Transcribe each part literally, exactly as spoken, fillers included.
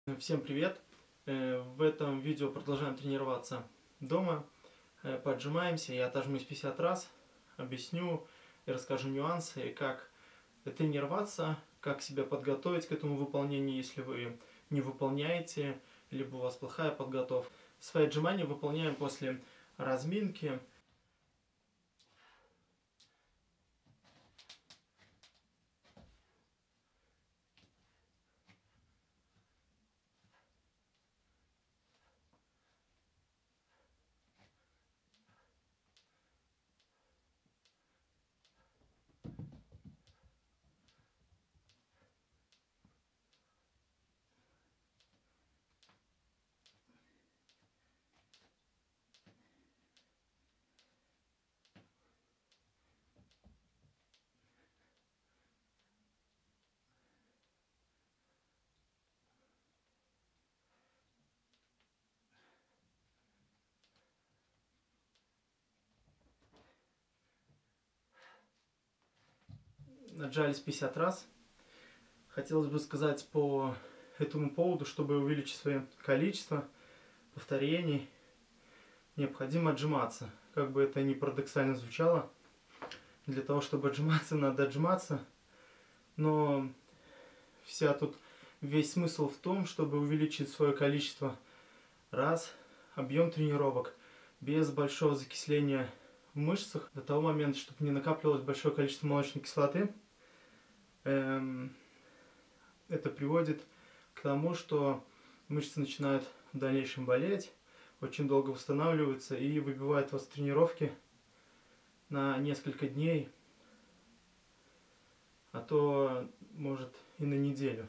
Всем привет! В этом видео продолжаем тренироваться дома. Поджимаемся, я отожмусь пятьдесят раз, объясню и расскажу нюансы, как тренироваться, как себя подготовить к этому выполнению, если вы не выполняете, либо у вас плохая подготовка. Свои отжимания выполняем после разминки. Отжались пятьдесят раз. Хотелось бы сказать по этому поводу, чтобы увеличить свое количество повторений, необходимо отжиматься. Как бы это ни парадоксально звучало, для того, чтобы отжиматься, надо отжиматься. Но вся тут, весь смысл в том, чтобы увеличить свое количество раз, объем тренировок, без большого закисления в мышцах, до того момента, чтобы не накапливалось большое количество молочной кислоты. Эм, это приводит к тому, что мышцы начинают в дальнейшем болеть, очень долго восстанавливаются и выбивают вас с тренировки на несколько дней, а то может и на неделю.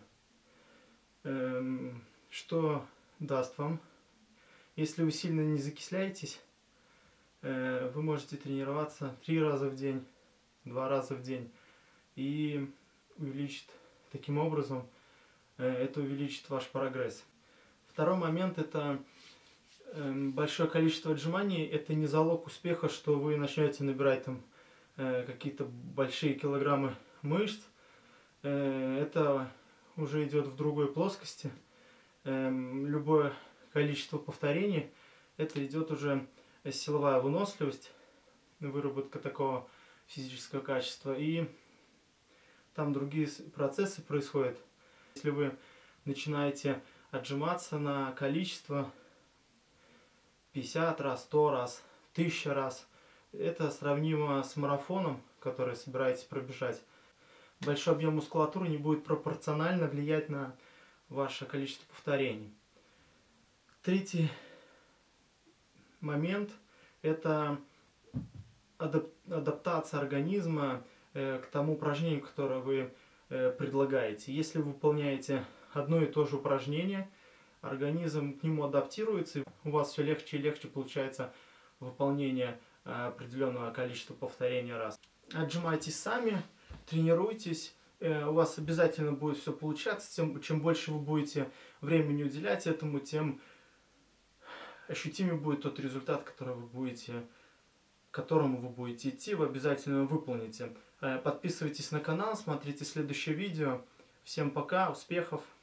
Эм, что даст вам? Если вы сильно не закисляетесь, э, вы можете тренироваться три раза в день, два раза в день, и увеличит таким образом, э, это увеличит ваш прогресс. Второй момент — это э, большое количество отжиманий. Это не залог успеха, что вы начнете набирать там э, какие-то большие килограммы мышц. Э, это уже идет в другой плоскости. Э, любое количество повторений, это идет уже силовая выносливость, выработка такого физического качества, и там другие процессы происходят. Если вы начинаете отжиматься на количество пятьдесят раз, сто раз, тысяча раз, это сравнимо с марафоном, который собираетесь пробежать. Большой объем мускулатуры не будет пропорционально влиять на ваше количество повторений. Третий момент – это адаптация организма к тому упражнению, которое вы предлагаете. Если вы выполняете одно и то же упражнение, организм к нему адаптируется, и у вас все легче и легче получается выполнение определенного количества повторений раз. Отжимайтесь сами, тренируйтесь, у вас обязательно будет все получаться. Тем, чем больше вы будете времени уделять этому, тем ощутимее будет тот результат, который вы будете, к которому вы будете идти, вы обязательно его выполните. Подписывайтесь на канал, смотрите следующее видео. Всем пока, успехов!